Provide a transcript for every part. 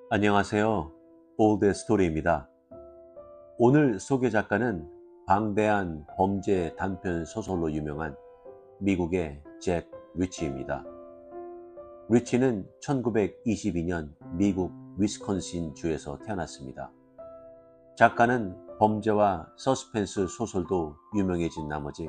안녕하세요. 올드 스토리입니다. 오늘 소개 작가는 방대한 범죄 단편 소설로 유명한 미국의 잭 리치입니다. 리치는 1922년 미국 위스콘신 주에서 태어났습니다. 작가는 범죄와 서스펜스 소설도 유명해진 나머지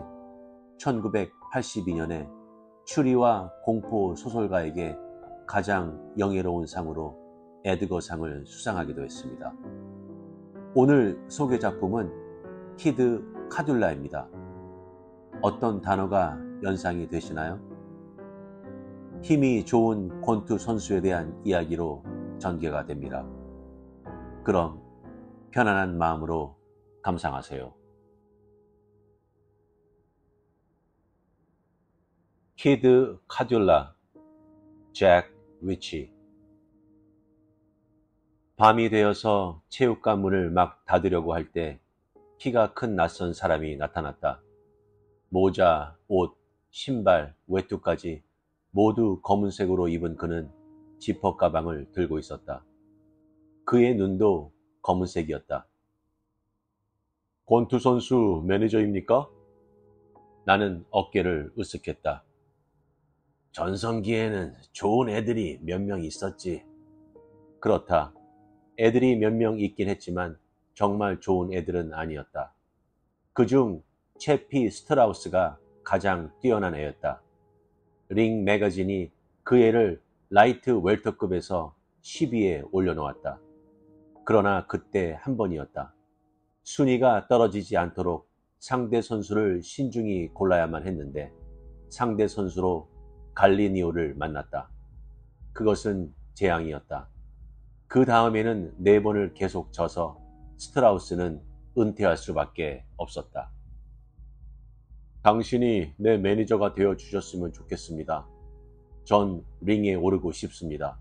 1982년에 추리와 공포 소설가에게 가장 영예로운 상으로 에드거상을 수상하기도 했습니다. 오늘 소개 작품은 키드 카듈라입니다. 어떤 단어가 연상이 되시나요? 힘이 좋은 권투 선수에 대한 이야기로 전개가 됩니다. 그럼 편안한 마음으로 감상하세요. 키드 카듈라, 잭 리치. 밤이 되어서 체육관 문을 막 닫으려고 할 때 키가 큰 낯선 사람이 나타났다. 모자, 옷, 신발, 외투까지 모두 검은색으로 입은 그는 지퍼 가방을 들고 있었다. 그의 눈도 검은색이었다. 권투 선수 매니저입니까? 나는 어깨를 으쓱했다. 전성기에는 좋은 애들이 몇 명 있었지. 그렇다. 애들이 몇 명 있긴 했지만 정말 좋은 애들은 아니었다. 그중 채피 스트라우스가 가장 뛰어난 애였다. 링 매거진이 그 애를 라이트 웰터급에서 10위에 올려놓았다. 그러나 그때 한 번이었다. 순위가 떨어지지 않도록 상대 선수를 신중히 골라야만 했는데 상대 선수로 갈리니오를 만났다. 그것은 재앙이었다. 그 다음에는 4번을 계속 져서 스트라우스는 은퇴할 수밖에 없었다. 당신이 내 매니저가 되어 주셨으면 좋겠습니다. 전 링에 오르고 싶습니다.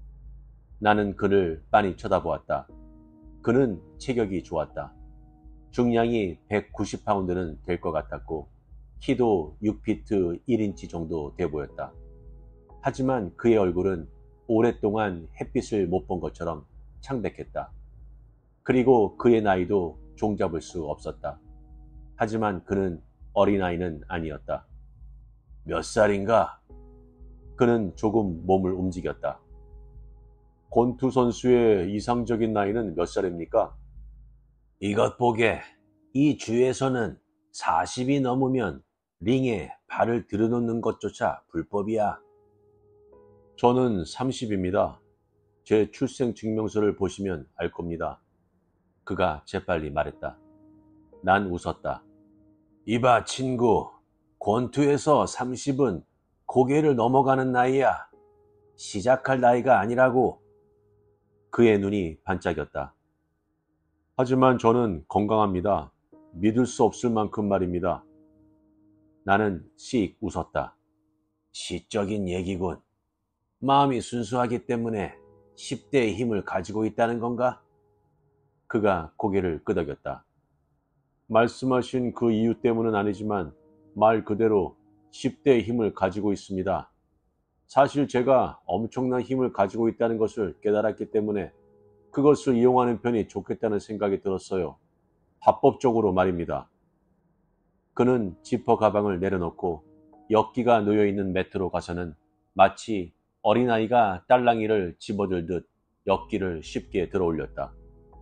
나는 그를 빤히 쳐다보았다. 그는 체격이 좋았다. 중량이 190파운드는 될 것 같았고 키도 6피트 1인치 정도 돼 보였다. 하지만 그의 얼굴은 오랫동안 햇빛을 못 본 것처럼 창백했다. 그리고 그의 나이도 종잡을 수 없었다. 하지만 그는 어린아이는 아니었다. 몇 살인가? 그는 조금 몸을 움직였다. 권투 선수의 이상적인 나이는 몇 살입니까? 이것 보게. 이 주에서는 40이 넘으면 링에 발을 들여놓는 것조차 불법이야. 저는 30입니다. 제 출생증명서를 보시면 알 겁니다. 그가 재빨리 말했다. 난 웃었다. 이봐 친구, 권투에서 30은 고개를 넘어가는 나이야. 시작할 나이가 아니라고. 그의 눈이 반짝였다. 하지만 저는 건강합니다. 믿을 수 없을 만큼 말입니다. 나는 씩 웃었다. 시적인 얘기군. 마음이 순수하기 때문에 10대의 힘을 가지고 있다는 건가? 그가 고개를 끄덕였다. 말씀하신 그 이유 때문은 아니지만 말 그대로 10대의 힘을 가지고 있습니다. 사실 제가 엄청난 힘을 가지고 있다는 것을 깨달았기 때문에 그것을 이용하는 편이 좋겠다는 생각이 들었어요. 합법적으로 말입니다. 그는 지퍼 가방을 내려놓고 역기가 놓여있는 매트로 가서는 마치 어린아이가 딸랑이를 집어들듯 역기를 쉽게 들어올렸다.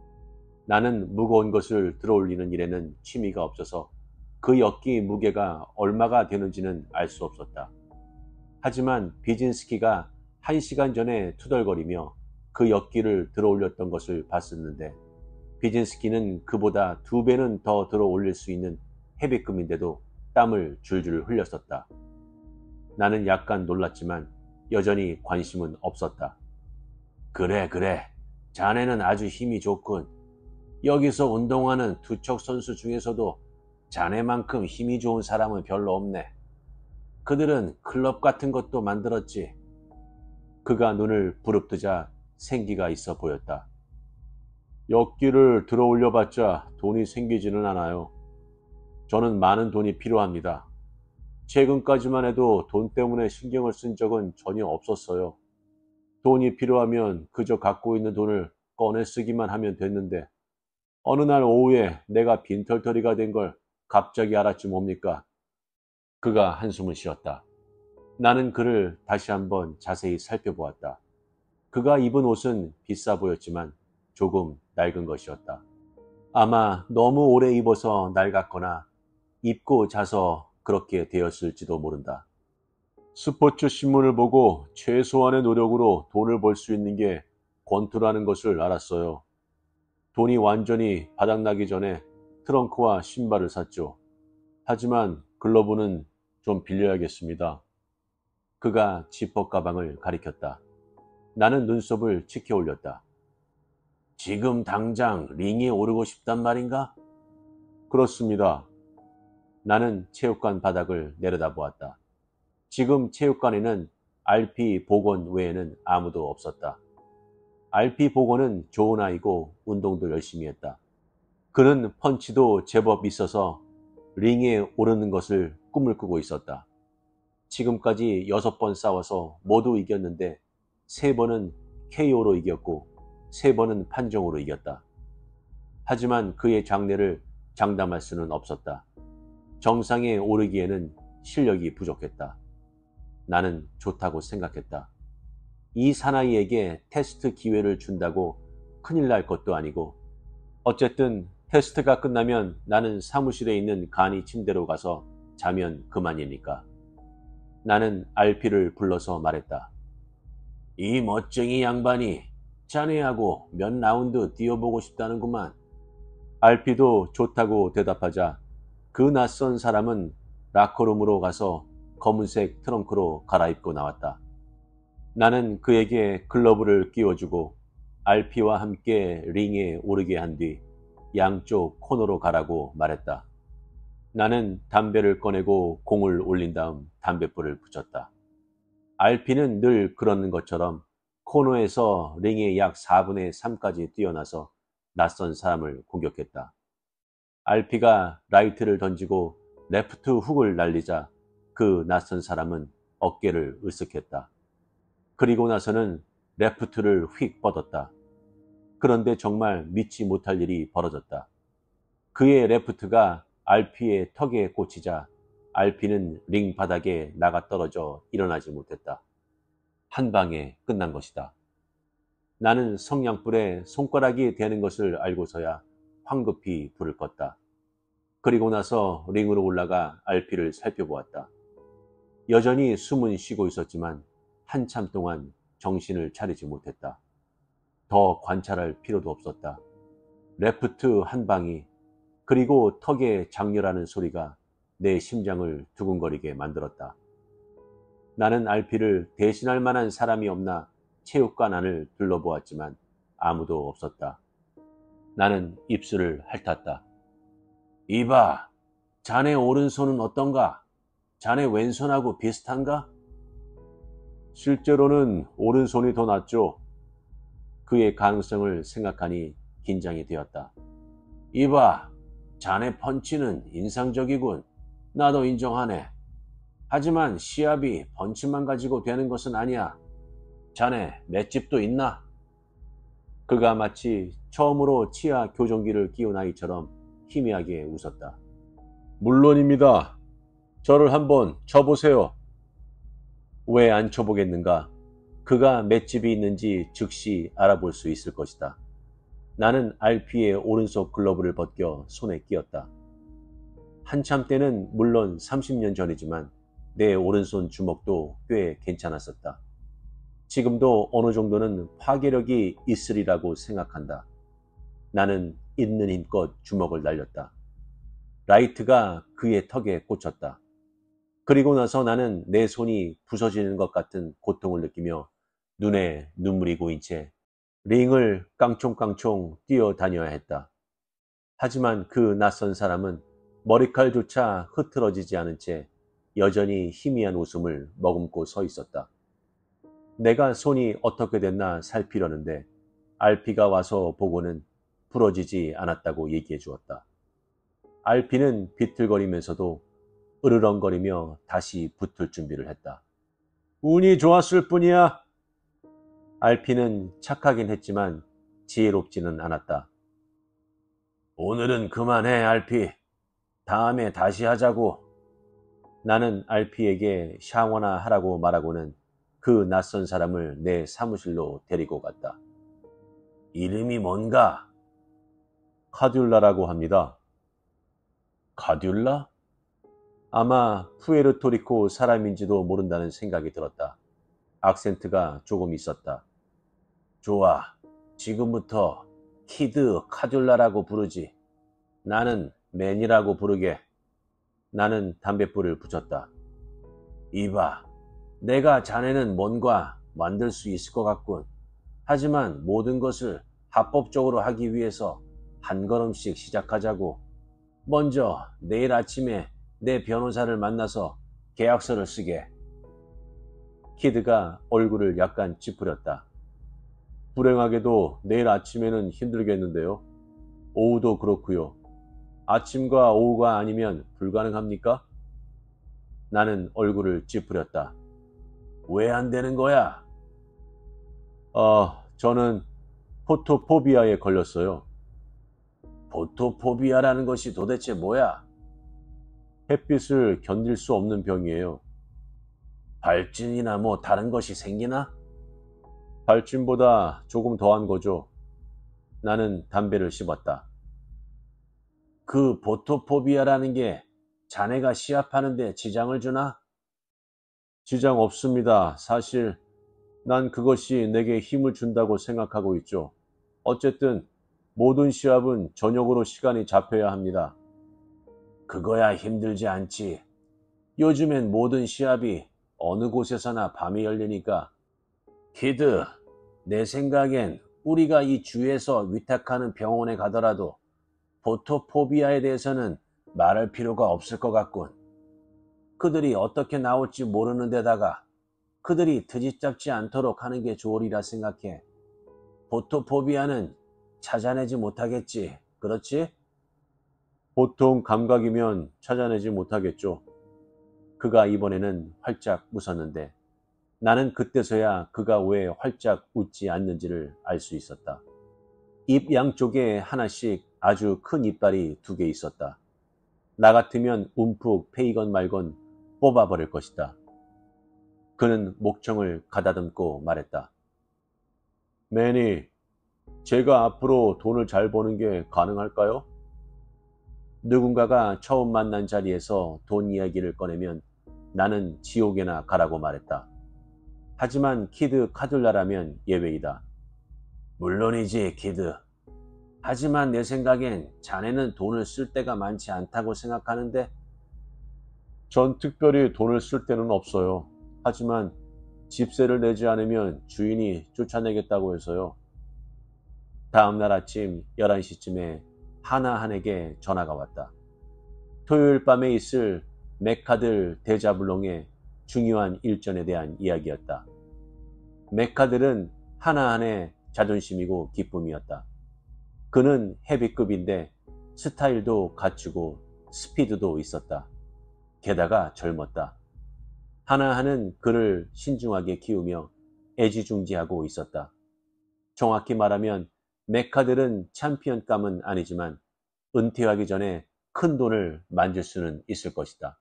나는 무거운 것을 들어올리는 일에는 취미가 없어서 그 역기 무게가 얼마가 되는지는 알 수 없었다. 하지만 비진스키가 1시간 전에 투덜거리며 그 역기를 들어올렸던 것을 봤었는데 비진스키는 그보다 2배는 더 들어올릴 수 있는 헤비급인데도 땀을 줄줄 흘렸었다. 나는 약간 놀랐지만 여전히 관심은 없었다. 그래. 자네는 아주 힘이 좋군. 여기서 운동하는 투척 선수 중에서도 자네만큼 힘이 좋은 사람은 별로 없네. 그들은 클럽 같은 것도 만들었지. 그가 눈을 부릅뜨자 생기가 있어 보였다. 역기를 들어 올려봤자 돈이 생기지는 않아요. 저는 많은 돈이 필요합니다. 최근까지만 해도 돈 때문에 신경을 쓴 적은 전혀 없었어요. 돈이 필요하면 그저 갖고 있는 돈을 꺼내 쓰기만 하면 됐는데 어느 날 오후에 내가 빈털터리가 된 걸 갑자기 알았지 뭡니까? 그가 한숨을 쉬었다. 나는 그를 다시 한번 자세히 살펴보았다. 그가 입은 옷은 비싸 보였지만 조금 낡은 것이었다. 아마 너무 오래 입어서 낡았거나 입고 자서 그렇게 되었을지도 모른다. 스포츠 신문을 보고 최소한의 노력으로 돈을 벌 수 있는 게 권투라는 것을 알았어요. 돈이 완전히 바닥나기 전에 트렁크와 신발을 샀죠. 하지만 글러브는 좀 빌려야겠습니다. 그가 지퍼 가방을 가리켰다. 나는 눈썹을 치켜 올렸다. 지금 당장 링에 오르고 싶단 말인가? 그렇습니다. 나는 체육관 바닥을 내려다보았다. 지금 체육관에는 RP 복원 외에는 아무도 없었다. RP 복원은 좋은 아이고 운동도 열심히 했다. 그는 펀치도 제법 있어서 링에 오르는 것을 꿈을 꾸고 있었다. 지금까지 6번 싸워서 모두 이겼는데 3번은 KO로 이겼고 3번은 판정으로 이겼다. 하지만 그의 장래를 장담할 수는 없었다. 정상에 오르기에는 실력이 부족했다. 나는 좋다고 생각했다. 이 사나이에게 테스트 기회를 준다고 큰일 날 것도 아니고 어쨌든 테스트가 끝나면 나는 사무실에 있는 간이 침대로 가서 자면 그만이니까. 나는 RP를 불러서 말했다. 이 멋쟁이 양반이 자네하고 몇 라운드 뛰어보고 싶다는구만. RP도 좋다고 대답하자 그 낯선 사람은 라커룸으로 가서 검은색 트렁크로 갈아입고 나왔다. 나는 그에게 글러브를 끼워주고 RP와 함께 링에 오르게 한 뒤 양쪽 코너로 가라고 말했다. 나는 담배를 꺼내고 공을 올린 다음 담뱃불을 붙였다. RP는 늘 그러는 것처럼 코너에서 링의 약 4분의 3까지 뛰어나서 낯선 사람을 공격했다. RP가 라이트를 던지고 레프트 훅을 날리자 그 낯선 사람은 어깨를 으쓱했다. 그리고 나서는 레프트를 휙 뻗었다. 그런데 정말 믿지 못할 일이 벌어졌다. 그의 레프트가 RP의 턱에 꽂히자 RP는 링 바닥에 나가 떨어져 일어나지 못했다. 한 방에 끝난 것이다. 나는 성냥불에 손가락이 대는 것을 알고서야 황급히 불을 껐다. 그리고 나서 링으로 올라가 RP를 살펴보았다. 여전히 숨은 쉬고 있었지만 한참 동안 정신을 차리지 못했다. 더 관찰할 필요도 없었다. 레프트 한 방이 그리고 턱에 장렬하는 소리가 내 심장을 두근거리게 만들었다. 나는 RP를 대신할 만한 사람이 없나 체육관 안을 둘러보았지만 아무도 없었다. 나는 입술을 핥았다. 이봐, 자네 오른손은 어떤가? 자네 왼손하고 비슷한가? 실제로는 오른손이 더 낫죠. 그의 가능성을 생각하니 긴장이 되었다. 이봐, 자네 펀치는 인상적이군. 나도 인정하네. 하지만 시합이 펀치만 가지고 되는 것은 아니야. 자네 맷집도 있나? 그가 마치 처음으로 치아 교정기를 끼운 아이처럼 희미하게 웃었다. 물론입니다. 저를 한번 쳐보세요. 왜 안 쳐보겠는가? 그가 맷집이 있는지 즉시 알아볼 수 있을 것이다. 나는 RP의 오른손 글러브를 벗겨 손에 끼었다. 한참 때는 물론 30년 전이지만 내 오른손 주먹도 꽤 괜찮았었다. 지금도 어느 정도는 파괴력이 있으리라고 생각한다. 나는 있는 힘껏 주먹을 날렸다. 라이트가 그의 턱에 꽂혔다. 그리고 나서 나는 내 손이 부서지는 것 같은 고통을 느끼며 눈에 눈물이 고인 채 링을 깡총깡총 뛰어다녀야 했다. 하지만 그 낯선 사람은 머리칼조차 흐트러지지 않은 채 여전히 희미한 웃음을 머금고 서 있었다. 내가 손이 어떻게 됐나 살피려는데 RP가 와서 보고는 부러지지 않았다고 얘기해 주었다. RP는 비틀거리면서도 으르렁거리며 다시 붙을 준비를 했다. 운이 좋았을 뿐이야. 알피는 착하긴 했지만 지혜롭지는 않았다. 오늘은 그만해, 알피. 다음에 다시 하자고. 나는 알피에게 샤워나 하라고 말하고는 그 낯선 사람을 내 사무실로 데리고 갔다. 이름이 뭔가? 카듈라라고 합니다. 카듈라? 아마 푸에르토리코 사람인지도 모른다는 생각이 들었다. 악센트가 조금 있었다. 좋아. 지금부터 키드 카듈라라고 부르지. 나는 맨이라고 부르게. 나는 담뱃불을 붙였다. 이봐. 내가 자네는 뭔가 만들 수 있을 것 같군. 하지만 모든 것을 합법적으로 하기 위해서 한 걸음씩 시작하자고. 먼저 내일 아침에 내 변호사를 만나서 계약서를 쓰게. 키드가 얼굴을 약간 찌푸렸다. 불행하게도 내일 아침에는 힘들겠는데요. 오후도 그렇고요. 아침과 오후가 아니면 불가능합니까? 나는 얼굴을 찌푸렸다. 왜 안 되는 거야? 저는 포토포비아에 걸렸어요. 포토포비아라는 것이 도대체 뭐야? 햇빛을 견딜 수 없는 병이에요. 발진이나 뭐 다른 것이 생기나? 발진보다 조금 더한 거죠. 나는 담배를 씹었다. 그 포토포비아라는 게 자네가 시합하는데 지장을 주나? 지장 없습니다. 사실 난 그것이 내게 힘을 준다고 생각하고 있죠. 어쨌든 모든 시합은 저녁으로 시간이 잡혀야 합니다. 그거야 힘들지 않지. 요즘엔 모든 시합이 어느 곳에서나 밤에 열리니까. 키드, 내 생각엔 우리가 이 주에서 위탁하는 병원에 가더라도 포토포비아에 대해서는 말할 필요가 없을 것 같군. 그들이 어떻게 나올지 모르는 데다가 그들이 트집잡지 않도록 하는 게 좋으리라 생각해. 포토포비아는 찾아내지 못하겠지. 그렇지? 보통 감각이면 찾아내지 못하겠죠. 그가 이번에는 활짝 웃었는데 나는 그때서야 그가 왜 활짝 웃지 않는지를 알 수 있었다. 입 양쪽에 하나씩 아주 큰 이빨이 2개 있었다. 나 같으면 움푹 페이건 말건 뽑아버릴 것이다. 그는 목청을 가다듬고 말했다. 매니, 제가 앞으로 돈을 잘 버는 게 가능할까요? 누군가가 처음 만난 자리에서 돈 이야기를 꺼내면 나는 지옥에나 가라고 말했다. 하지만 키드 카듈라라면 예외이다. 물론이지, 키드. 하지만 내 생각엔 자네는 돈을 쓸 때가 많지 않다고 생각하는데. 전 특별히 돈을 쓸 때는 없어요. 하지만 집세를 내지 않으면 주인이 쫓아내겠다고 해서요. 다음 날 아침 11시쯤에 하나한에게 전화가 왔다. 토요일 밤에 있을 메카들 대자불롱의 중요한 일전에 대한 이야기였다. 메카들은 하나한의 자존심이고 기쁨이었다. 그는 헤비급인데 스타일도 갖추고 스피드도 있었다. 게다가 젊었다. 하나하는 그를 신중하게 키우며 애지중지하고 있었다. 정확히 말하면 메카들은 챔피언감은 아니지만 은퇴하기 전에 큰 돈을 만질 수는 있을 것이다.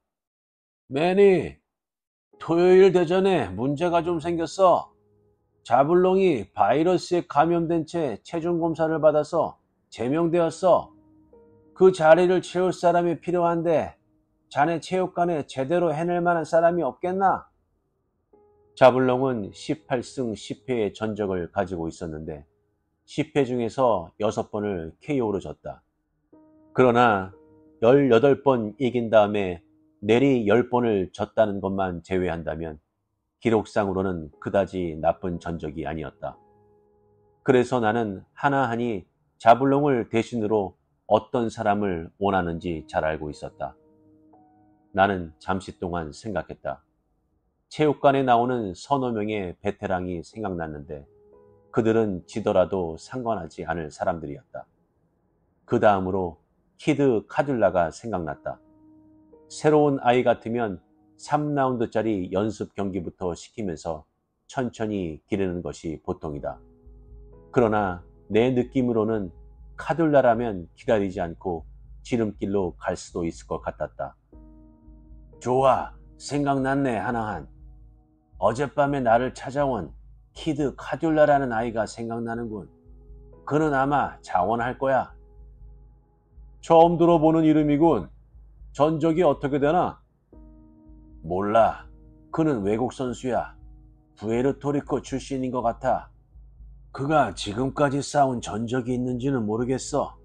매니, 토요일 대전에 문제가 좀 생겼어. 자블롱이 바이러스에 감염된 채 체중 검사를 받아서 제명되었어. 그 자리를 채울 사람이 필요한데 자네 체육관에 제대로 해낼 만한 사람이 없겠나? 자블롱은 18승 10패의 전적을 가지고 있었는데 10회 중에서 6번을 KO로 졌다. 그러나 18번 이긴 다음에 내리 10번을 졌다는 것만 제외한다면 기록상으로는 그다지 나쁜 전적이 아니었다. 그래서 나는 하나하니 자블롱을 대신으로 어떤 사람을 원하는지 잘 알고 있었다. 나는 잠시 동안 생각했다. 체육관에 나오는 서너 명의 베테랑이 생각났는데 그들은 지더라도 상관하지 않을 사람들이었다. 그 다음으로 키드 카듈라가 생각났다. 새로운 아이 같으면 3라운드짜리 연습 경기부터 시키면서 천천히 기르는 것이 보통이다. 그러나 내 느낌으로는 카둘라라면 기다리지 않고 지름길로 갈 수도 있을 것 같았다. 좋아, 생각났네, 하나한. 어젯밤에 나를 찾아온 키드 카듈라라는 아이가 생각나는군. 그는 아마 자원할 거야. 처음 들어보는 이름이군. 전적이 어떻게 되나? 몰라. 그는 외국 선수야. 부에르토리코 출신인 것 같아. 그가 지금까지 싸운 전적이 있는지는 모르겠어.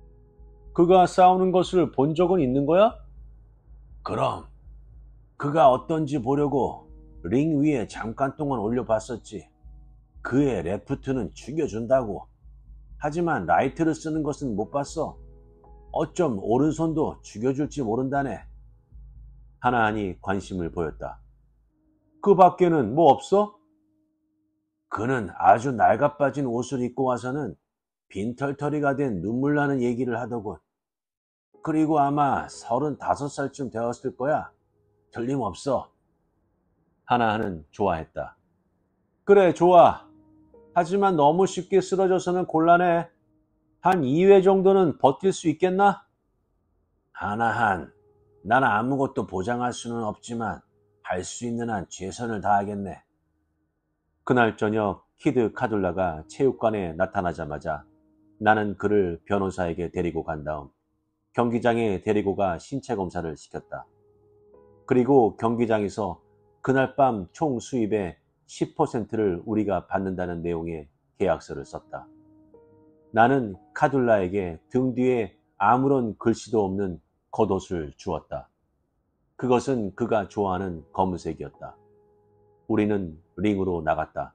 그가 싸우는 것을 본 적은 있는 거야? 그럼. 그가 어떤지 보려고 링 위에 잠깐 동안 올려봤었지. 그의 레프트는 죽여준다고. 하지만 라이트를 쓰는 것은 못 봤어. 어쩜 오른손도 죽여줄지 모른다네. 하나하니 관심을 보였다. 그 밖에는 뭐 없어? 그는 아주 낡아빠진 옷을 입고 와서는 빈털터리가 된 눈물 나는 얘기를 하더군. 그리고 아마 35살쯤 되었을 거야. 틀림없어. 하나하는 좋아했다. 그래, 좋아. 하지만 너무 쉽게 쓰러져서는 곤란해. 한 2회 정도는 버틸 수 있겠나? 하나한, 난 아무것도 보장할 수는 없지만 할 수 있는 한 최선을 다하겠네. 그날 저녁 키드 카둘라가 체육관에 나타나자마자 나는 그를 변호사에게 데리고 간 다음 경기장에 데리고 가 신체 검사를 시켰다. 그리고 경기장에서 그날 밤 총 수입의 10%를 우리가 받는다는 내용의 계약서를 썼다. 나는 카둘라에게 등 뒤에 아무런 글씨도 없는 겉옷을 주었다. 그것은 그가 좋아하는 검은색이었다. 우리는 링으로 나갔다.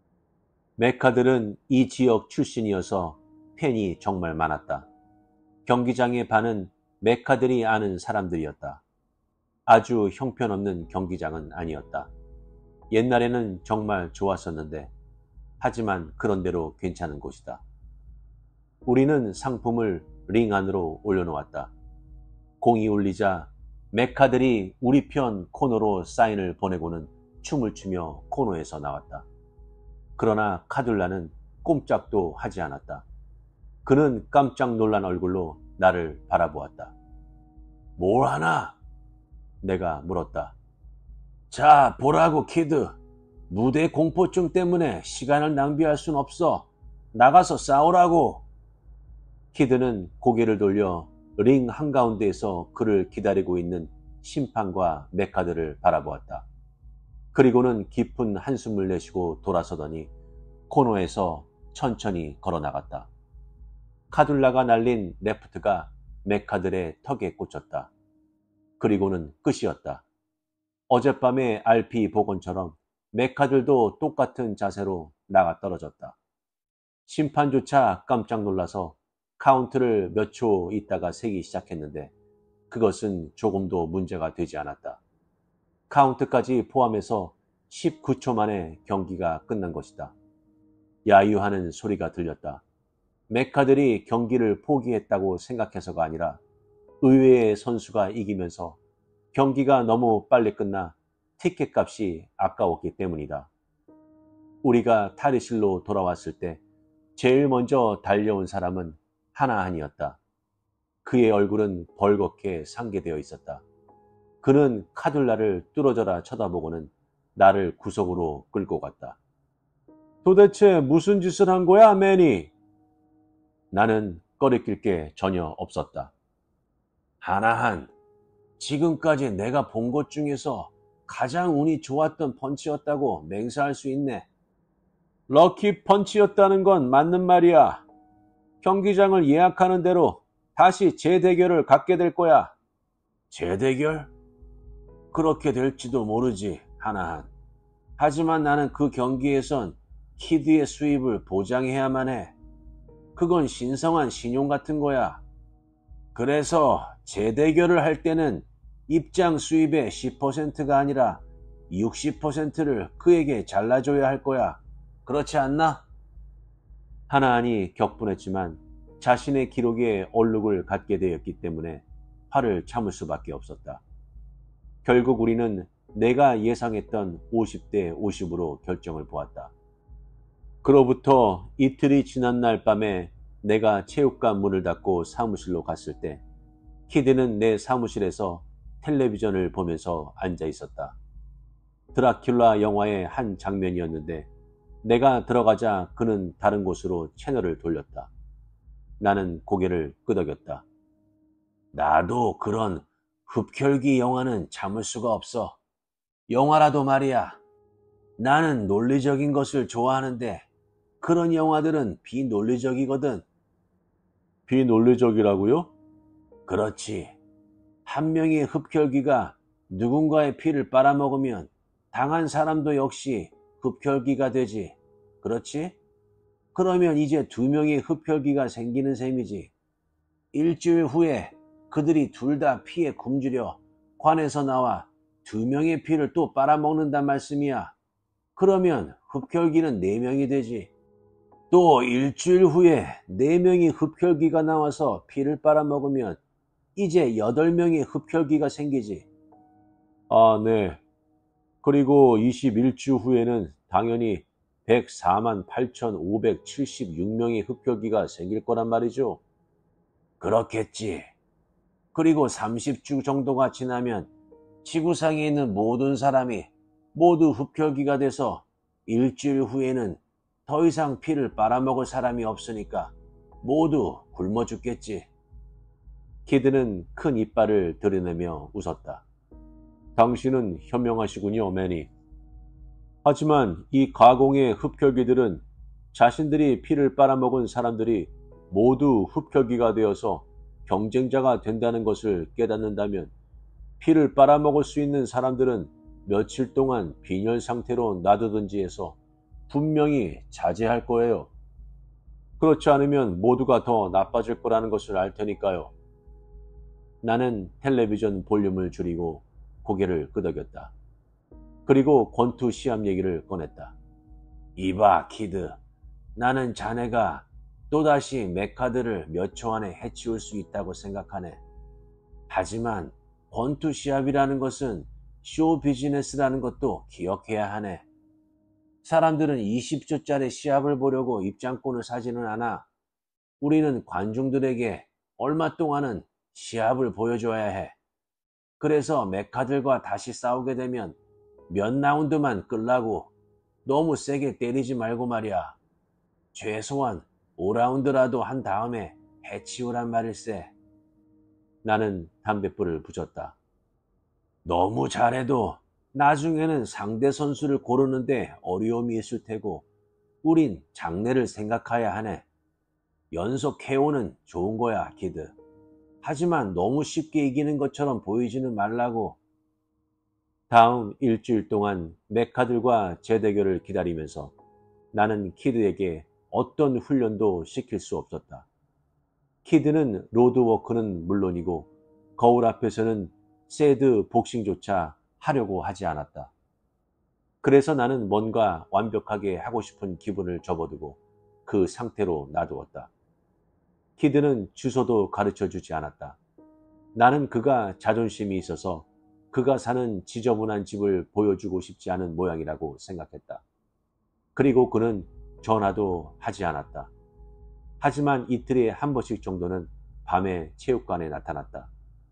메카들은 이 지역 출신이어서 팬이 정말 많았다. 경기장의 반은 메카들이 아는 사람들이었다. 아주 형편없는 경기장은 아니었다. 옛날에는 정말 좋았었는데, 하지만 그런대로 괜찮은 곳이다. 우리는 상품을 링 안으로 올려놓았다. 공이 울리자 메카들이 우리 편 코너로 사인을 보내고는 춤을 추며 코너에서 나왔다. 그러나 카둘라는 꼼짝도 하지 않았다. 그는 깜짝 놀란 얼굴로 나를 바라보았다. 뭘 하나? 내가 물었다. 자, 보라고 키드. 무대 공포증 때문에 시간을 낭비할 순 없어. 나가서 싸우라고. 키드는 고개를 돌려 링 한가운데에서 그를 기다리고 있는 심판과 메카들을 바라보았다. 그리고는 깊은 한숨을 내쉬고 돌아서더니 코너에서 천천히 걸어나갔다. 카둘라가 날린 레프트가 메카들의 턱에 꽂혔다. 그리고는 끝이었다. 어젯밤의 RP 복원처럼 메카들도 똑같은 자세로 나가 떨어졌다. 심판조차 깜짝 놀라서 카운트를 몇 초 있다가 세기 시작했는데 그것은 조금도 문제가 되지 않았다. 카운트까지 포함해서 19초 만에 경기가 끝난 것이다. 야유하는 소리가 들렸다. 메카들이 경기를 포기했다고 생각해서가 아니라 의외의 선수가 이기면서 경기가 너무 빨리 끝나 티켓 값이 아까웠기 때문이다. 우리가 탈의실로 돌아왔을 때 제일 먼저 달려온 사람은 하나한이었다. 그의 얼굴은 벌겋게 상기되어 있었다. 그는 카둘라를 뚫어져라 쳐다보고는 나를 구석으로 끌고 갔다. 도대체 무슨 짓을 한 거야, 매니? 나는 꺼리낄 게 전혀 없었다. 하나한, 지금까지 내가 본 것 중에서 가장 운이 좋았던 펀치였다고 맹세할 수 있네. 럭키 펀치였다는 건 맞는 말이야. 경기장을 예약하는 대로 다시 재대결을 갖게 될 거야. 재대결? 그렇게 될지도 모르지, 하나한. 하지만 나는 그 경기에선 키드의 수입을 보장해야만 해. 그건 신성한 신용 같은 거야. 그래서 재대결을 할 때는 입장 수입의 10%가 아니라 60%를 그에게 잘라줘야 할 거야. 그렇지 않나? 하나한이 격분했지만 자신의 기록에 얼룩을 갖게 되었기 때문에 화를 참을 수밖에 없었다. 결국 우리는 내가 예상했던 50대 50으로 결정을 보았다. 그로부터 이틀이 지난 날 밤에 내가 체육관 문을 닫고 사무실로 갔을 때 키드는 내 사무실에서 텔레비전을 보면서 앉아 있었다. 드라큘라 영화의 한 장면이었는데 내가 들어가자 그는 다른 곳으로 채널을 돌렸다. 나는 고개를 끄덕였다. 나도 그런 흡혈귀 영화는 참을 수가 없어. 영화라도 말이야. 나는 논리적인 것을 좋아하는데 그런 영화들은 비논리적이거든. 비논리적이라고요? 그렇지. 한 명의 흡혈귀가 누군가의 피를 빨아먹으면 당한 사람도 역시 흡혈귀가 되지. 그렇지? 그러면 이제 두 명의 흡혈귀가 생기는 셈이지. 일주일 후에 그들이 둘 다 피에 굶주려 관에서 나와 두 명의 피를 또 빨아먹는단 말씀이야. 그러면 흡혈귀는 네 명이 되지. 또 일주일 후에 네 명의 흡혈귀가 나와서 피를 빨아먹으면 이제 8명의 흡혈귀가 생기지. 아, 네. 그리고 21주 후에는 당연히 104만 8,576명의 흡혈귀가 생길 거란 말이죠. 그렇겠지. 그리고 30주 정도가 지나면 지구상에 있는 모든 사람이 모두 흡혈귀가 돼서 일주일 후에는 더 이상 피를 빨아먹을 사람이 없으니까 모두 굶어 죽겠지. 키드는 큰 이빨을 드러내며 웃었다. 당신은 현명하시군요, 매니. 하지만 이 가공의 흡혈귀들은 자신들이 피를 빨아먹은 사람들이 모두 흡혈귀가 되어서 경쟁자가 된다는 것을 깨닫는다면 피를 빨아먹을 수 있는 사람들은 며칠 동안 빈혈 상태로 놔두든지 해서 분명히 자제할 거예요. 그렇지 않으면 모두가 더 나빠질 거라는 것을 알 테니까요. 나는 텔레비전 볼륨을 줄이고 고개를 끄덕였다. 그리고 권투 시합 얘기를 꺼냈다. 이봐, 키드. 나는 자네가 또다시 메카드를 몇 초 안에 해치울 수 있다고 생각하네. 하지만 권투 시합이라는 것은 쇼 비즈니스라는 것도 기억해야 하네. 사람들은 20조짜리 시합을 보려고 입장권을 사지는 않아. 우리는 관중들에게 얼마 동안은 시합을 보여줘야 해. 그래서 메카들과 다시 싸우게 되면 몇 라운드만 끌라고 너무 세게 때리지 말고 말이야. 최소한 5라운드라도 한 다음에 해치우란 말일세. 나는 담뱃불을 붙였다. 너무 잘해도 나중에는 상대 선수를 고르는데 어려움이 있을 테고 우린 장래를 생각해야 하네. 연속 KO는 좋은 거야, 키드. 하지만 너무 쉽게 이기는 것처럼 보이지는 말라고. 다음 일주일 동안 메카들과 재대결을 기다리면서 나는 키드에게 어떤 훈련도 시킬 수 없었다. 키드는 로드워크는 물론이고 거울 앞에서는 새드 복싱조차 하려고 하지 않았다. 그래서 나는 뭔가 완벽하게 하고 싶은 기분을 접어두고 그 상태로 놔두었다. 키드는 주소도 가르쳐주지 않았다. 나는 그가 자존심이 있어서 그가 사는 지저분한 집을 보여주고 싶지 않은 모양이라고 생각했다. 그리고 그는 전화도 하지 않았다. 하지만 이틀에 한 번씩 정도는 밤에 체육관에 나타났다.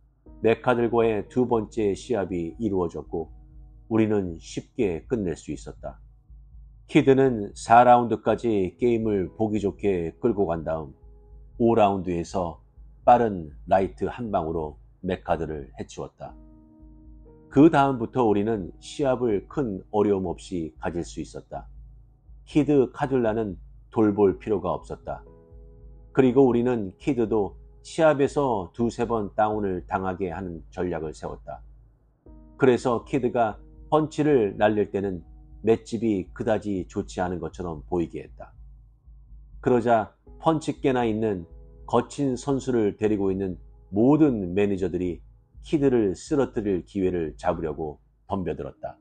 메카들과의 두 번째 시합이 이루어졌고 우리는 쉽게 끝낼 수 있었다. 키드는 4라운드까지 게임을 보기 좋게 끌고 간 다음 5라운드에서 빠른 라이트 한 방으로 메카드를 해치웠다. 그 다음부터 우리는 시합을 큰 어려움 없이 가질 수 있었다. 키드 카듈라는 돌볼 필요가 없었다. 그리고 우리는 키드도 시합에서 두세 번 다운을 당하게 하는 전략을 세웠다. 그래서 키드가 펀치를 날릴 때는 맷집이 그다지 좋지 않은 것처럼 보이게 했다. 그러자 펀치깨나 있는 거친 선수를 데리고 있는 모든 매니저들이 키드를 쓰러뜨릴 기회를 잡으려고 덤벼들었다.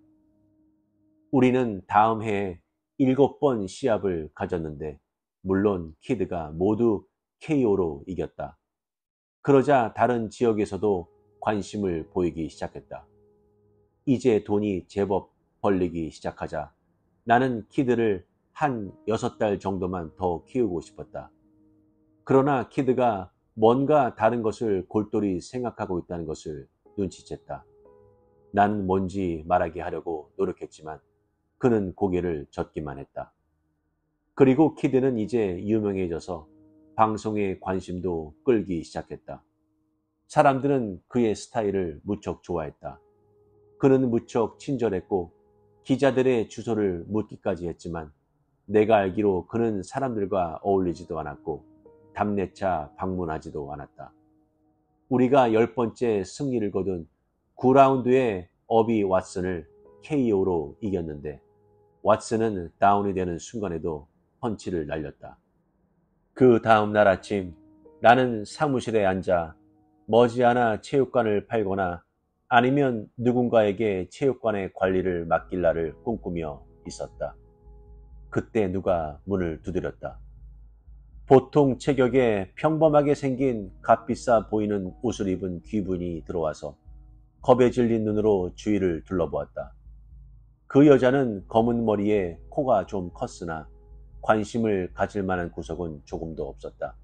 우리는 다음 해에 7번 시합을 가졌는데 물론 키드가 모두 KO로 이겼다. 그러자 다른 지역에서도 관심을 보이기 시작했다. 이제 돈이 제법 벌리기 시작하자 나는 키드를 한 6달 정도만 더 키우고 싶었다. 그러나 키드가 뭔가 다른 것을 골똘히 생각하고 있다는 것을 눈치챘다. 나는 뭔지 말하게 하려고 노력했지만 그는 고개를 젓기만 했다. 그리고 키드는 이제 유명해져서 방송에 관심도 끌기 시작했다. 사람들은 그의 스타일을 무척 좋아했다. 그는 무척 친절했고 기자들의 주소를 묻기까지 했지만 내가 알기로 그는 사람들과 어울리지도 않았고 답례차 방문하지도 않았다. 우리가 10번째 승리를 거둔 9라운드의 어비 왓슨을 KO로 이겼는데 왓슨은 다운이 되는 순간에도 펀치를 날렸다. 그 다음 날 아침 나는 사무실에 앉아 머지않아 체육관을 팔거나 아니면 누군가에게 체육관의 관리를 맡길 날을 꿈꾸며 있었다. 그때 누가 문을 두드렸다. 보통 체격에 평범하게 생긴 값비싸 보이는 옷을 입은 귀분이 들어와서 겁에 질린 눈으로 주위를 둘러보았다. 그 여자는 검은 머리에 코가 좀 컸으나 관심을 가질 만한 구석은 조금도 없었다.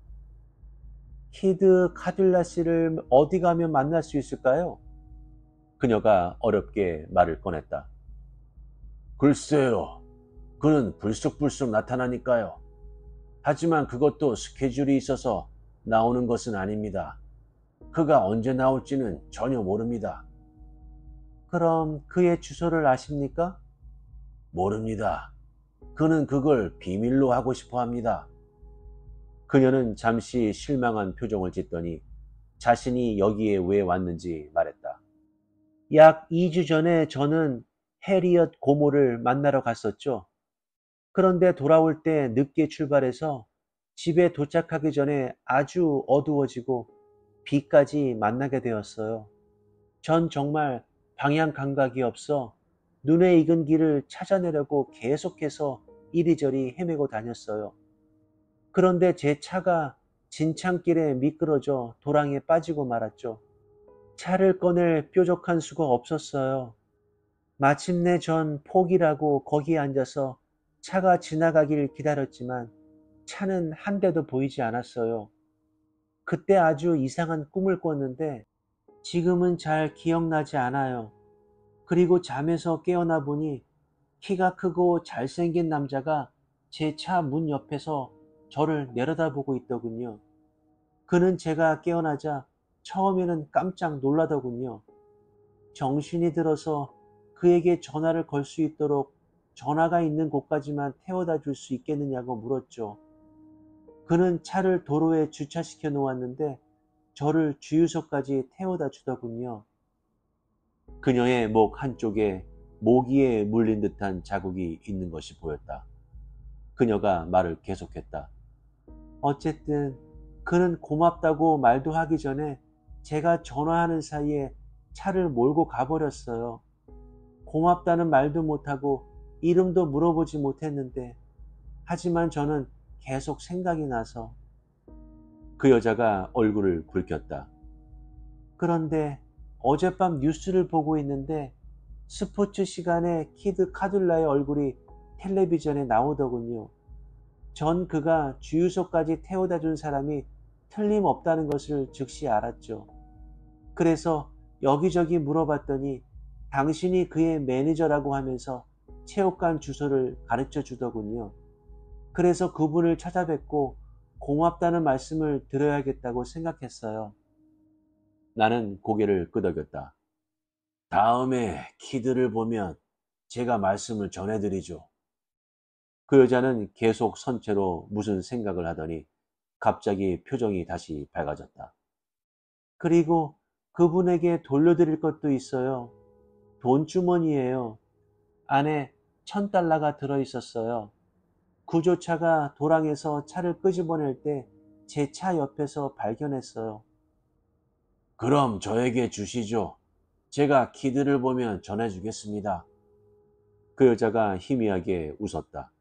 키드 카듈라 씨를 어디 가면 만날 수 있을까요? 그녀가 어렵게 말을 꺼냈다. 글쎄요. 그는 불쑥불쑥 나타나니까요. 하지만 그것도 스케줄이 있어서 나오는 것은 아닙니다. 그가 언제 나올지는 전혀 모릅니다. 그럼 그의 주소를 아십니까? 모릅니다. 그는 그걸 비밀로 하고 싶어 합니다. 그녀는 잠시 실망한 표정을 짓더니 자신이 여기에 왜 왔는지 말했다. 약 2주 전에 저는 해리엇 고모를 만나러 갔었죠. 그런데 돌아올 때 늦게 출발해서 집에 도착하기 전에 아주 어두워지고 비까지 만나게 되었어요. 전 정말 방향 감각이 없어 눈에 익은 길을 찾아내려고 계속해서 이리저리 헤매고 다녔어요. 그런데 제 차가 진창길에 미끄러져 도랑에 빠지고 말았죠. 차를 꺼낼 뾰족한 수가 없었어요. 마침내 전 포기라고 거기에 앉아서 차가 지나가길 기다렸지만 차는 한 대도 보이지 않았어요. 그때 아주 이상한 꿈을 꿨는데 지금은 잘 기억나지 않아요. 그리고 잠에서 깨어나 보니 키가 크고 잘생긴 남자가 제 차 문 옆에서 저를 내려다보고 있더군요. 그는 제가 깨어나자 처음에는 깜짝 놀라더군요. 정신이 들어서 그에게 전화를 걸 수 있도록 전화가 있는 곳까지만 태워다 줄 수 있겠느냐고 물었죠. 그는 차를 도로에 주차시켜 놓았는데 저를 주유소까지 태워다 주더군요. 그녀의 목 한쪽에 모기에 물린 듯한 자국이 있는 것이 보였다. 그녀가 말을 계속했다. 어쨌든 그는 고맙다고 말도 하기 전에 제가 전화하는 사이에 차를 몰고 가버렸어요. 고맙다는 말도 못하고 이름도 물어보지 못했는데 하지만 저는 계속 생각이 나서 그 여자가 얼굴을 붉혔다. 그런데 어젯밤 뉴스를 보고 있는데 스포츠 시간에 키드 카둘라의 얼굴이 텔레비전에 나오더군요. 전 그가 주유소까지 태워다 준 사람이 틀림없다는 것을 즉시 알았죠. 그래서 여기저기 물어봤더니 당신이 그의 매니저라고 하면서 체육관 주소를 가르쳐 주더군요. 그래서 그분을 찾아뵙고 고맙다는 말씀을 드려야겠다고 생각했어요. 나는 고개를 끄덕였다. 다음에 키드를 보면 제가 말씀을 전해드리죠. 그 여자는 계속 선 채로 무슨 생각을 하더니 갑자기 표정이 다시 밝아졌다. 그리고 그분에게 돌려드릴 것도 있어요. 돈주머니예요. 안에 $1000가 들어있었어요. 구조차가 도랑에서 차를 끄집어낼 때 제 차 옆에서 발견했어요. 그럼 저에게 주시죠. 제가 키드를 보면 전해주겠습니다. 그 여자가 희미하게 웃었다.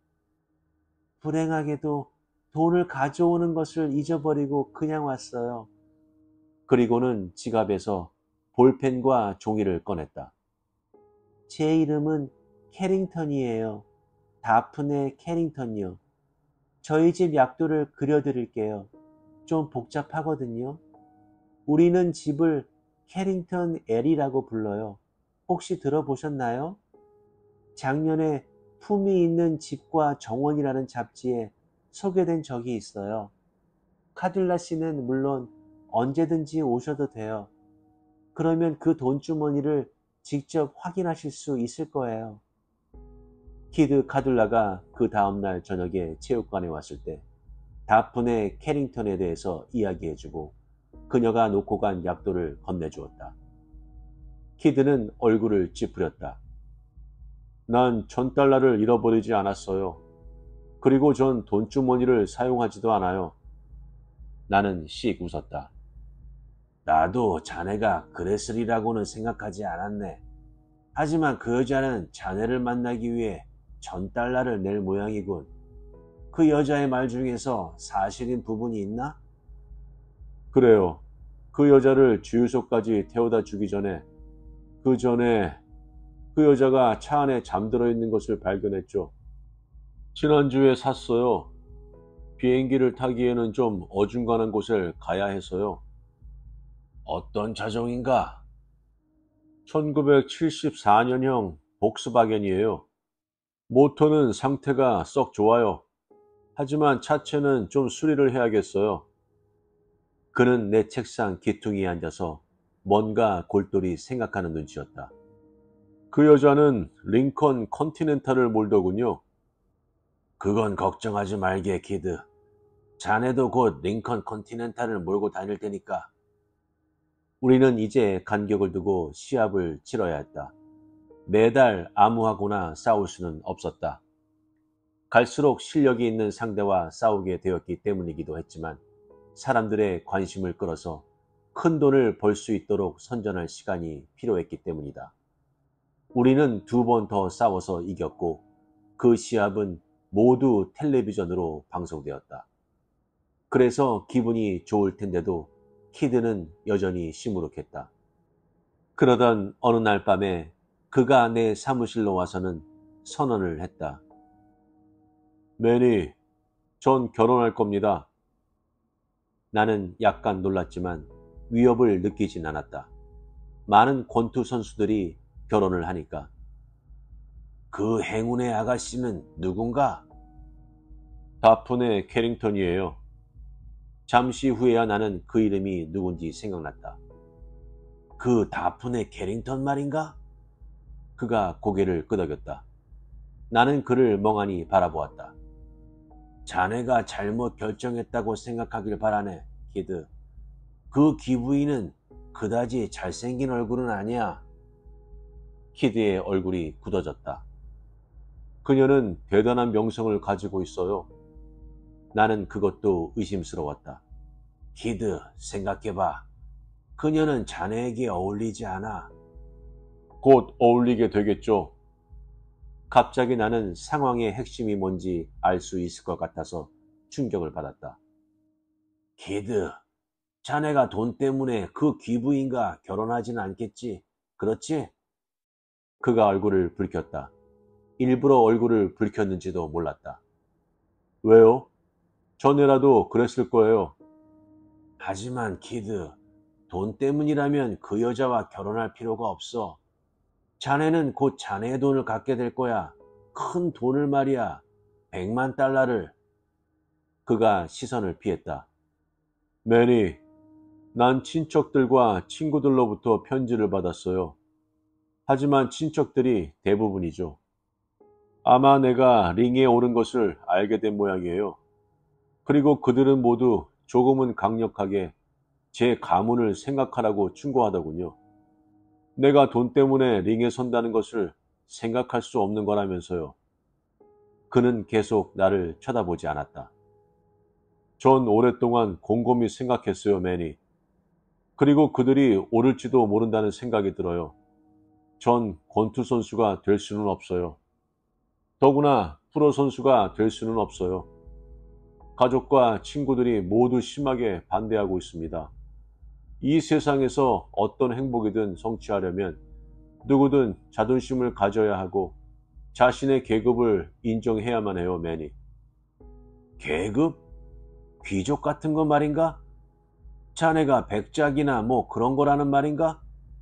불행하게도 돈을 가져오는 것을 잊어버리고 그냥 왔어요. 그리고는 지갑에서 볼펜과 종이를 꺼냈다. 제 이름은 캐링턴이에요. 다프네 캐링턴이요. 저희 집 약도를 그려드릴게요. 좀 복잡하거든요. 우리는 집을 캐링턴 L이라고 불러요. 혹시 들어보셨나요? 작년에 품이 있는 집과 정원이라는 잡지에 소개된 적이 있어요. 카듈라 씨는 물론 언제든지 오셔도 돼요. 그러면 그 돈주머니를 직접 확인하실 수 있을 거예요. 키드 카듈라가 그 다음날 저녁에 체육관에 왔을 때 다프네 캐링턴에 대해서 이야기해주고 그녀가 놓고 간 약도를 건네주었다. 키드는 얼굴을 찌푸렸다. 난 $1,000를 잃어버리지 않았어요. 그리고 전 돈주머니를 사용하지도 않아요. 나는 씩 웃었다. 나도 자네가 그랬으리라고는 생각하지 않았네. 하지만 그 여자는 자네를 만나기 위해 $1,000를 낼 모양이군. 그 여자의 말 중에서 사실인 부분이 있나? 그래요. 그 여자를 주유소까지 태워다 주기 전에 그 여자가 차 안에 잠들어 있는 것을 발견했죠. 지난주에 샀어요. 비행기를 타기에는 좀 어중간한 곳을 가야 해서요. 어떤 차종인가? 1974년형 복스바겐이에요. 모터는 상태가 썩 좋아요. 하지만 차체는 좀 수리를 해야겠어요. 그는 내 책상 기퉁이에 앉아서 뭔가 골똘히 생각하는 눈치였다. 그 여자는 링컨 컨티넨탈을 몰더군요. 그건 걱정하지 말게, 키드. 자네도 곧 링컨 컨티넨탈을 몰고 다닐 테니까. 우리는 이제 간격을 두고 시합을 치러야 했다. 매달 아무하고나 싸울 수는 없었다. 갈수록 실력이 있는 상대와 싸우게 되었기 때문이기도 했지만 사람들의 관심을 끌어서 큰 돈을 벌 수 있도록 선전할 시간이 필요했기 때문이다. 우리는 2번 더 싸워서 이겼고 그 시합은 모두 텔레비전으로 방송되었다. 그래서 기분이 좋을 텐데도 키드는 여전히 시무룩했다. 그러던 어느 날 밤에 그가 내 사무실로 와서는 선언을 했다. 매니, 전 결혼할 겁니다. 나는 약간 놀랐지만 위협을 느끼진 않았다. 많은 권투 선수들이 결혼을 하니까. 그 행운의 아가씨는 누군가? 다프네 캐링턴이에요. 잠시 후에야 나는 그 이름이 누군지 생각났다. 그 다프네 캐링턴 말인가? 그가 고개를 끄덕였다. 나는 그를 멍하니 바라보았다. 자네가 잘못 결정했다고 생각하길 바라네, 키드. 그 기부인은 그다지 잘생긴 얼굴은 아니야. 키드의 얼굴이 굳어졌다. 그녀는 대단한 명성을 가지고 있어요. 나는 그것도 의심스러웠다. 키드, 생각해봐. 그녀는 자네에게 어울리지 않아. 곧 어울리게 되겠죠. 갑자기 나는 상황의 핵심이 뭔지 알 수 있을 것 같아서 충격을 받았다. 키드, 자네가 돈 때문에 그 귀부인과 결혼하지는 않겠지, 그렇지? 그가 얼굴을 붉혔다. 일부러 얼굴을 붉혔는지도 몰랐다. 왜요? 전에라도 그랬을 거예요. 하지만 키드, 돈 때문이라면 그 여자와 결혼할 필요가 없어. 자네는 곧 자네의 돈을 갖게 될 거야. 큰 돈을 말이야. $1,000,000를. 그가 시선을 피했다. 매니, 난 친척들과 친구들로부터 편지를 받았어요. 하지만 친척들이 대부분이죠. 아마 내가 링에 오른 것을 알게 된 모양이에요. 그리고 그들은 모두 조금은 강력하게 제 가문을 생각하라고 충고하더군요. 내가 돈 때문에 링에 선다는 것을 생각할 수 없는 거라면서요. 그는 계속 나를 쳐다보지 않았다. 전 오랫동안 곰곰이 생각했어요, 매니. 그리고 그들이 오를지도 모른다는 생각이 들어요. 전 권투 선수가 될 수는 없어요. 더구나 프로 선수가 될 수는 없어요. 가족과 친구들이 모두 심하게 반대하고 있습니다. 이 세상에서 어떤 행복이든 성취하려면 누구든 자존심을 가져야 하고 자신의 계급을 인정해야만 해요, 매니. 계급? 귀족 같은 거 말인가? 자네가 백작이나 뭐 그런 거라는 말인가?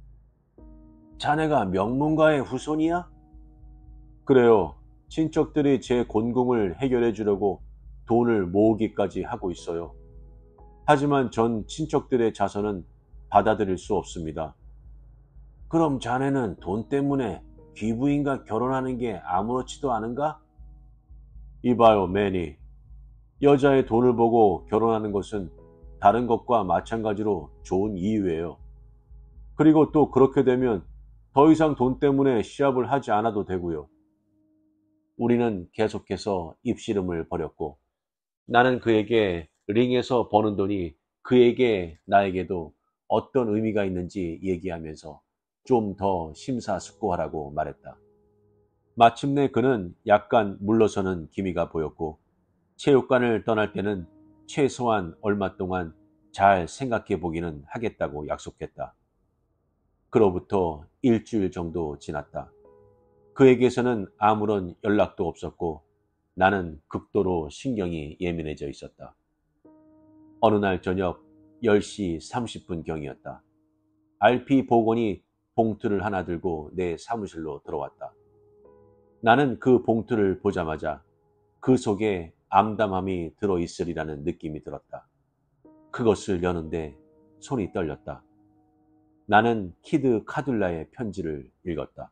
자네가 명문가의 후손이야? 그래요. 친척들이 제 곤궁을 해결해 주려고 돈을 모으기까지 하고 있어요. 하지만 전 친척들의 자선은 받아들일 수 없습니다. 그럼 자네는 돈 때문에 귀부인과 결혼하는 게 아무렇지도 않은가? 이봐요, 매니. 여자의 돈을 보고 결혼하는 것은 다른 것과 마찬가지로 좋은 이유예요. 그리고 또 그렇게 되면 더 이상 돈 때문에 시합을 하지 않아도 되고요. 우리는 계속해서 입씨름을 벌였고 나는 그에게 링에서 버는 돈이 그에게 나에게도 어떤 의미가 있는지 얘기하면서 좀 더 심사숙고하라고 말했다. 마침내 그는 약간 물러서는 기미가 보였고 체육관을 떠날 때는 최소한 얼마 동안 잘 생각해 보기는 하겠다고 약속했다. 그로부터 일주일 정도 지났다. 그에게서는 아무런 연락도 없었고 나는 극도로 신경이 예민해져 있었다. 어느 날 저녁 10시 30분경이었다. RP 보건이 봉투를 하나 들고 내 사무실로 들어왔다. 나는 그 봉투를 보자마자 그 속에 암담함이 들어있으리라는 느낌이 들었다. 그것을 여는데 손이 떨렸다. 나는 키드 카둘라의 편지를 읽었다.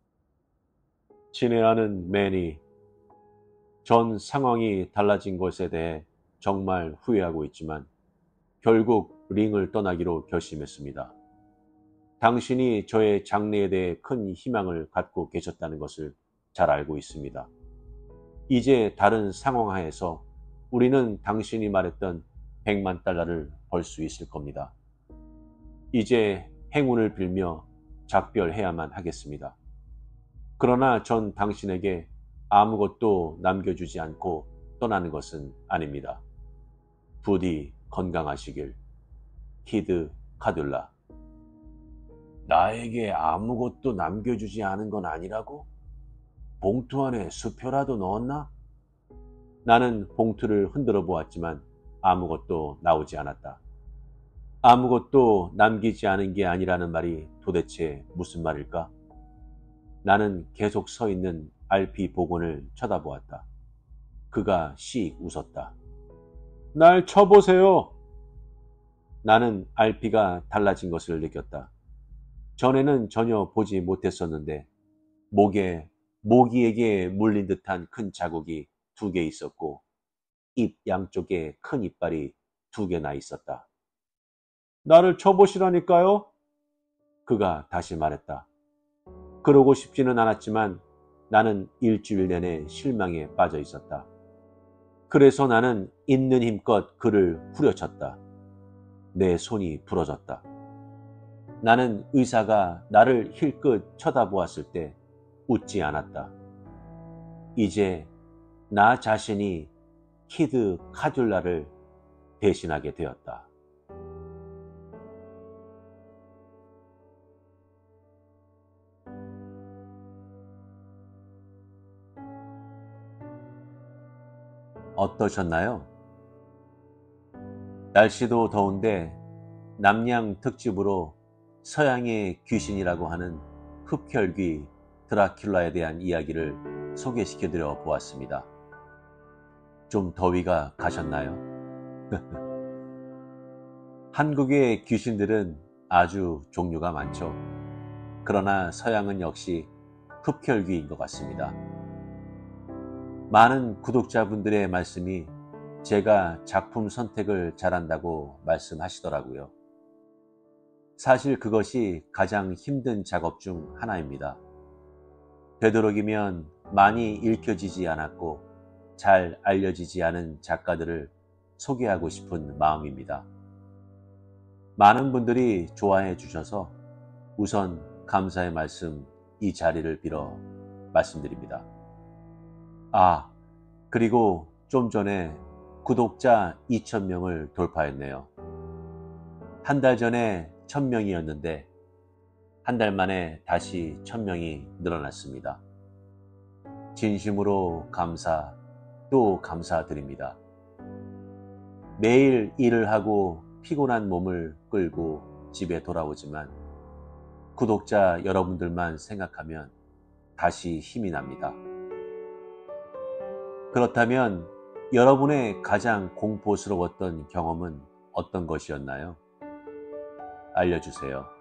친애하는 매니, 전 상황이 달라진 것에 대해 정말 후회하고 있지만 결국 링을 떠나기로 결심했습니다. 당신이 저의 장래에 대해 큰 희망을 갖고 계셨다는 것을 잘 알고 있습니다. 이제 다른 상황 하에서 우리는 당신이 말했던 100만 달러를 벌 수 있을 겁니다. 이제 행운을 빌며 작별해야만 하겠습니다. 그러나 전 당신에게 아무것도 남겨주지 않고 떠나는 것은 아닙니다. 부디 건강하시길. 키드 카둘라. 나에게 아무것도 남겨주지 않은 건 아니라고? 봉투 안에 수표라도 넣었나? 나는 봉투를 흔들어 보았지만 아무것도 나오지 않았다. 아무것도 남기지 않은 게 아니라는 말이 도대체 무슨 말일까? 나는 계속 서 있는 RP 복원을 쳐다보았다. 그가 씩 웃었다. 날 쳐보세요. 나는 RP가 달라진 것을 느꼈다. 전에는 전혀 보지 못했었는데 목에 모기에게 물린 듯한 큰 자국이 2개 있었고 입 양쪽에 큰 이빨이 2개나 있었다. 나를 쳐보시라니까요? 그가 다시 말했다. 그러고 싶지는 않았지만 나는 일주일 내내 실망에 빠져 있었다. 그래서 나는 있는 힘껏 그를 후려쳤다. 내 손이 부러졌다. 나는 의사가 나를 힐끗 쳐다보았을 때 웃지 않았다. 이제 나 자신이 키드 카둘라를 대신하게 되었다. 어떠셨나요? 날씨도 더운데 남양 특집으로 서양의 귀신이라고 하는 흡혈귀 드라큘라에 대한 이야기를 소개시켜드려 보았습니다. 좀 더위가 가셨나요? 한국의 귀신들은 아주 종류가 많죠. 그러나 서양은 역시 흡혈귀인 것 같습니다. 많은 구독자분들의 말씀이 제가 작품 선택을 잘한다고 말씀하시더라고요. 사실 그것이 가장 힘든 작업 중 하나입니다. 되도록이면 많이 읽혀지지 않았고 잘 알려지지 않은 작가들을 소개하고 싶은 마음입니다. 많은 분들이 좋아해 주셔서 우선 감사의 말씀 이 자리를 빌어 말씀드립니다. 그리고 좀 전에 구독자 2,000명을 돌파했네요. 한 달 전에 1,000명이었는데 한 달 만에 다시 1,000명이 늘어났습니다. 진심으로 감사 또 감사드립니다. 매일 일을 하고 피곤한 몸을 끌고 집에 돌아오지만 구독자 여러분들만 생각하면 다시 힘이 납니다. 그렇다면 여러분의 가장 공포스러웠던 경험은 어떤 것이었나요? 알려주세요.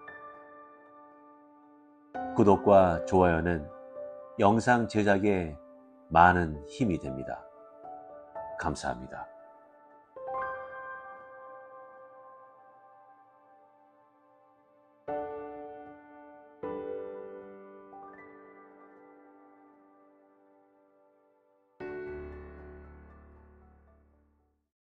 구독과 좋아요는 영상 제작에 많은 힘이 됩니다. 감사합니다.